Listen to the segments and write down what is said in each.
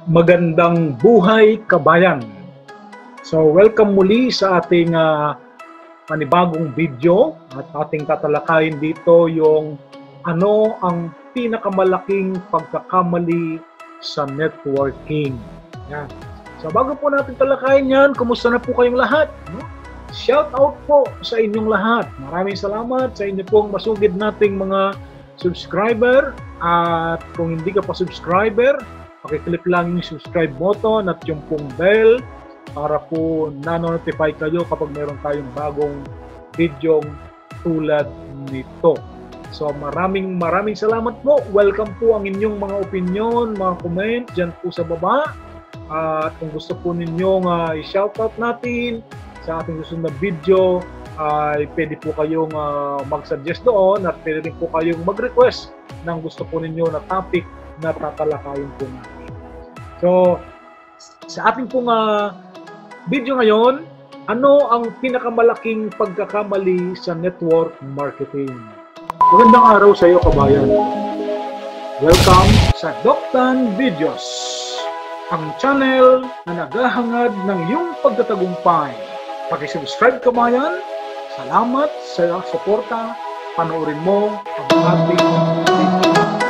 Magandang buhay kabayan! So welcome muli sa ating panibagong video at ating tatalakayin dito yung ano ang pinakamalaking pagkakamali sa networking. Yan. So bago po natin talakayin yan, kumusta na po kayong lahat? Shout out po sa inyong lahat. Maraming salamat sa inyo pong masugid nating mga subscriber, at kung hindi ka pa subscriber, pakiclick lang yung subscribe button at yung pong bell para po na-notify kayo kapag meron tayong bagong video tulad nito. So maraming salamat po. Welcome po ang inyong mga opinion, mga comment dyan po sa baba. At kung gusto po ninyong i-shoutout natin sa ating susunod na video, ay pwede po kayong mag-suggest doon at pwede rin po kayong mag-request ng gusto po ninyo na topic na tatalakayin po natin. So, sa ating pong video ngayon, ano ang pinakamalaking pagkakamali sa network marketing? Magandang araw sa iyo, kabayan. Welcome sa Doctan Videos, ang channel na naghahangad ng iyong pagtatagumpay. Paki-subscribe, kabayan. Salamat sa suporta. Panoorin mo ang ating video.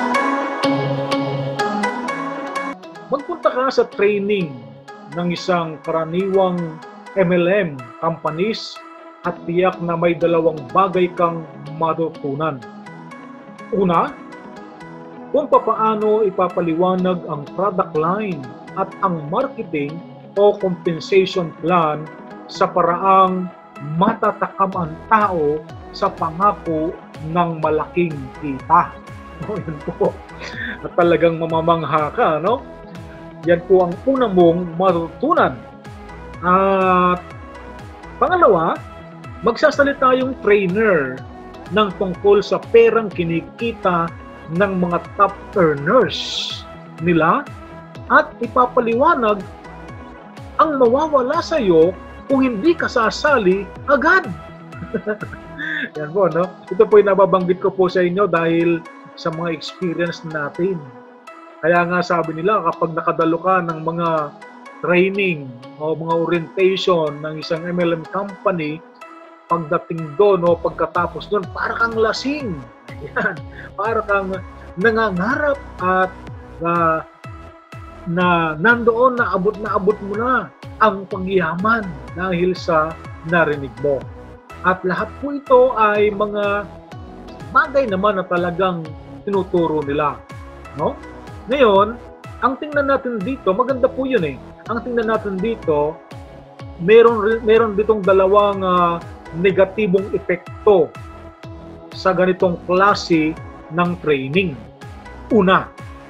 Magpunta ka sa training ng isang karaniwang MLM companies at tiyak na may dalawang bagay kang matutunan. Una, kung papaano ipapaliwanag ang product line at ang marketing o compensation plan sa paraang matatakam ang tao sa pangako ng malaking kita. Yan po. At talagang mamamangha ka, no? Yan po ang una mong matutunan. At pangalawa, magsasalita yung trainer ng tungkol sa perang kinikita ng mga top earners nila at ipapaliwanag ang mawawala sa iyo kung hindi ka sasali agad. Yan po, no? Ito po yung nababanggit ko po sa inyo dahil sa mga experience natin. Kaya nga sabi nila, kapag nakadalo ka ng mga training o mga orientation ng isang MLM company, pagdating doon o pagkatapos doon, para kang lasing. Yan. Para kang nangangarap at na nandoon na abot mo na ang pagyaman dahil sa narinig mo. At lahat po ito ay mga bagay naman na talagang tinuturo nila, no? Ngayon, ang tingnan natin dito, maganda po yun eh. Ang tingnan natin dito, meron ditong dalawang negatibong epekto sa ganitong klase ng training. Una,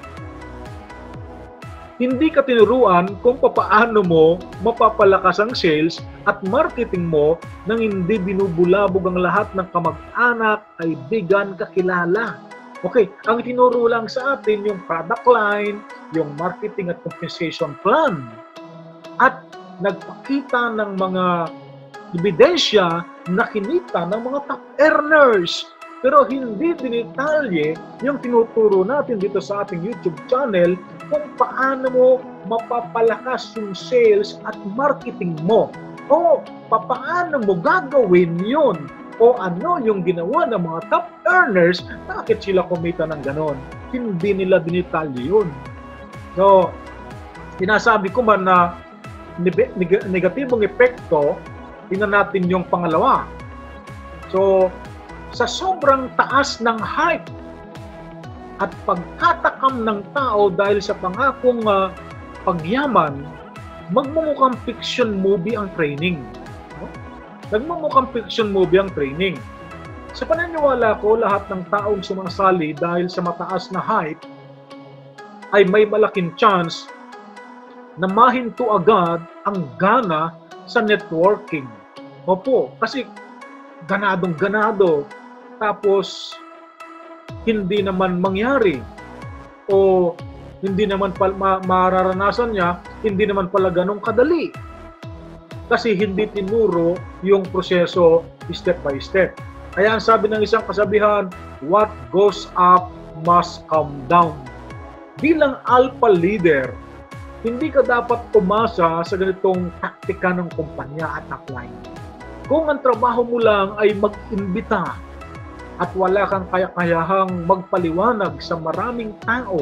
hindi ka tinuruan kung papaano mo mapapalakas ang sales at marketing mo nang hindi binubulabog ang lahat ng kamag-anak, kaibigan, kakilala. Okay, ang tinuro lang sa atin yung product line, yung marketing at compensation plan. At nagpakita ng mga ebidensya na kinita ng mga top earners. Pero hindi dinitalye yung tinuturo natin dito sa ating YouTube channel kung paano mo mapapalakas yung sales at marketing mo. O paano mo gagawin yun? O ano yung ginawa ng mga top earners, bakit sila kumita ng ganon? Hindi nila dinitalye yun. So, sinasabi ko man na negatibong epekto, tingnan natin yung pangalawa. So, sa sobrang taas ng hype at pagkatakam ng tao dahil sa pangakong pagyaman, magmumukhang fiction movie ang training. Nagmumukhang fiction movie ang training. Sa paniniwala ko, lahat ng taong sumasali dahil sa mataas na hype ay may malaking chance na mahinto agad ang gana sa networking. Opo, kasi ganadong-ganado, tapos hindi naman mangyari o hindi naman mararanasan niya, hindi naman pala ganong kadali. Kasi hindi tinuro yung proseso step by step. Kaya ang sabi ng isang kasabihan, what goes up must come down. Bilang alpha leader, Hindi ka dapat umasa sa ganitong taktika ng kumpanya at upline. Kung ang trabaho mo lang ay mag-imbita at wala kang kaya-kayahang magpaliwanag sa maraming tao,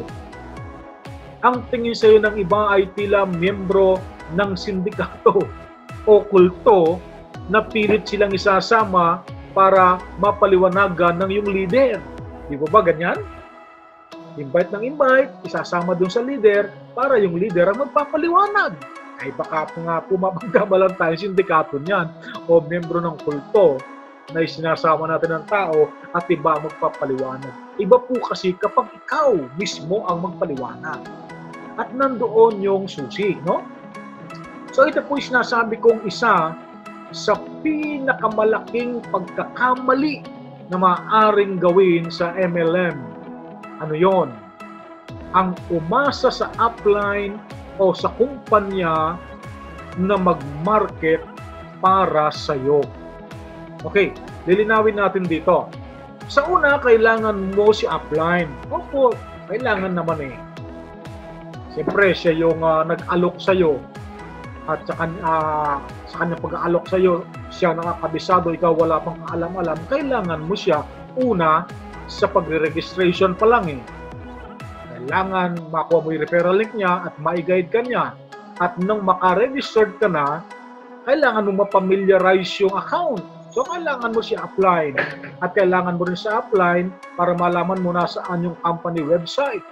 ang tingin sa iyo ng iba ay tila miyembro ng sindikato o kulto na pilit silang isasama para mapaliwanagan ng iyong leader. Di ba ganyan? Invite ng invite, isasama dun sa leader para yung leader ang magpapaliwanag. Ay baka nga pumapagkamalan tayo sindikato niyan o membro ng kulto na isinasama natin ng tao at iba ang magpapaliwanag. Iba po kasi kapag ikaw mismo ang magpaliwanag. At nandoon yung susi, no? So ito po sinasabi kong isa sa pinakamalaking pagkakamali na maaaring gawin sa MLM. Ano yon? Ang umasa sa upline o sa kumpanya na mag-market para sa'yo. Okay, lilinawin natin dito. Sa una, kailangan mo si upline. Opo, kailangan naman eh. Siyempre, siya yung nag-alok sa'yo. At sa kanyang pag-aalok sa'yo, siya nakakabisado, ikaw wala pang kaalam-alam. Kailangan mo siya una sa pagre-registration pa lang eh. Kailangan makuha mo yung referral link niya at ma-guide ka niya. At nung maka-registered ka na, kailangan mo mapamiliarize yung account. So, kailangan mo siya upline. At kailangan mo rin sa upline para malaman mo na saan yung company website.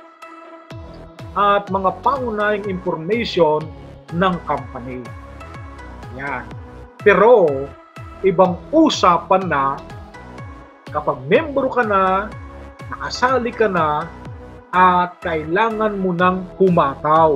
At mga pangunahing information ng company. Yan. Pero, ibang usapan na kapag membro ka na, nakasali ka na, at kailangan mo nang humataw.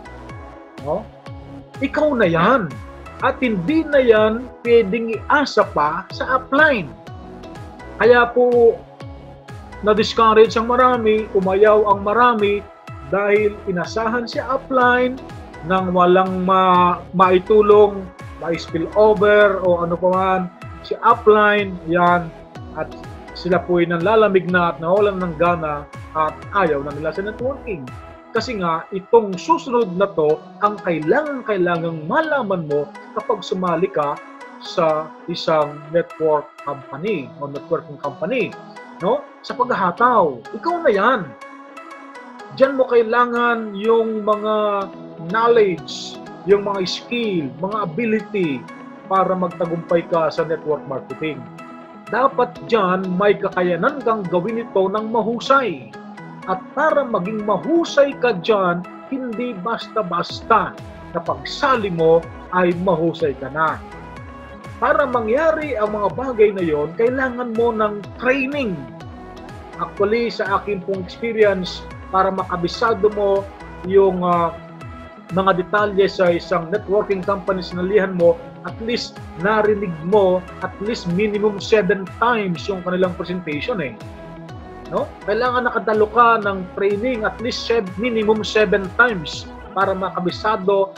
No? Ikaw na yan. At hindi na yan pwedeng iasa pa sa upline. Kaya po, na-discourage ang marami, umayaw ang marami dahil inasahan si upline nang walang maitulong, ma-spill over o ano pa man. Si upline, yan, at sila po ay nanlalamig na at nawalan ng gana at ayaw na nila sa networking. Kasi nga, itong susunod na to ang kailangang malaman mo kapag sumali ka sa isang network company o networking company. No? Sa paghahataw, ikaw na yan. Diyan mo kailangan yung mga knowledge, yung mga skill, mga ability para magtagumpay ka sa network marketing. Dapat dyan may kakayanan kang gawin ito ng mahusay. At para maging mahusay ka dyan, hindi basta-basta na pagsali mo ay mahusay ka na. Para mangyari ang mga bagay na yon, kailangan mo ng training. Actually, sa akin pong experience, para makabisado mo yung mga detalye sa isang networking company sinalihan mo, at least narinig mo at least minimum 7 times yung kanilang presentation eh. No? Kailangan nakadalo ka ng training at least minimum 7 times para makabisado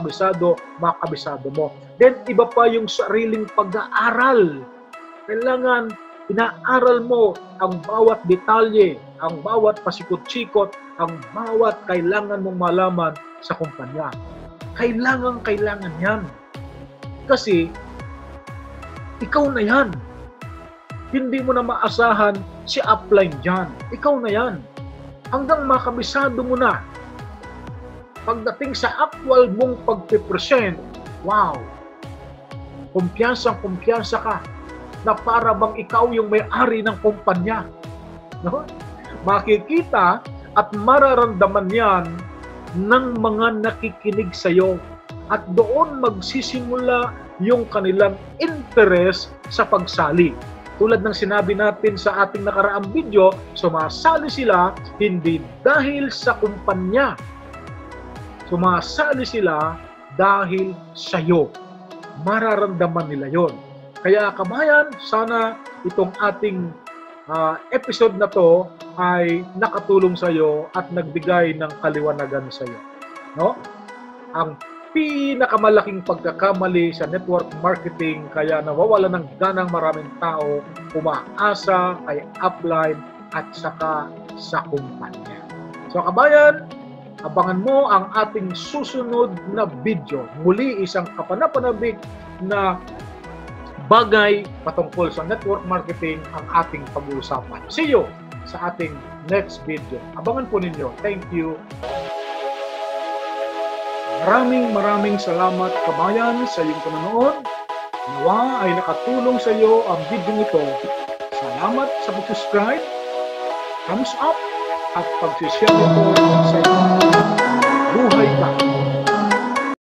mo. Then iba pa yung sariling pag-aaral. Kailangan inaaral mo ang bawat detalye, ang bawat pasikot-sikot, ang bawat kailangan mong malaman sa kumpanya. Kailangan yan. Kasi ikaw na yan. Hindi mo na maasahan si upline dyan. Ikaw na yan. Hanggang makabisado mo na. Pagdating sa actual mong pagpipresent, wow! Kumpiyansa ka na para bang ikaw yung may-ari ng kumpanya. No? Makikita at mararamdaman yan ng mga nakikinig sa'yo. At doon magsisimula yung kanilang interest sa pagsali. Tulad ng sinabi natin sa ating nakaraang video, sumasali sila hindi dahil sa kumpanya. Sumasali sila dahil sa'yo. Mararamdaman nila yon. Kaya kabayan, sana itong ating episode na to ay nakatulong sa'yo at nagbigay ng kaliwanagan sa'yo. No? Ang pinakamalaking pagkakamali sa network marketing kaya nawawala ng ganang maraming tao umaasa kay upline at saka sa kumpanya. So kabayan, Abangan mo ang ating susunod na video. Muli isang kapanapanabik na bagay patungkol sa network marketing ang ating pag-uusapan. See you sa ating next video. Abangan po ninyo. Thank you. Maraming salamat kabayan sa iyong panonood. Nawa ay nakatulong sa iyo ang video ito. Salamat sa pag-subscribe, thumbs up, at pag-share nito sa iyo. Buhay ka!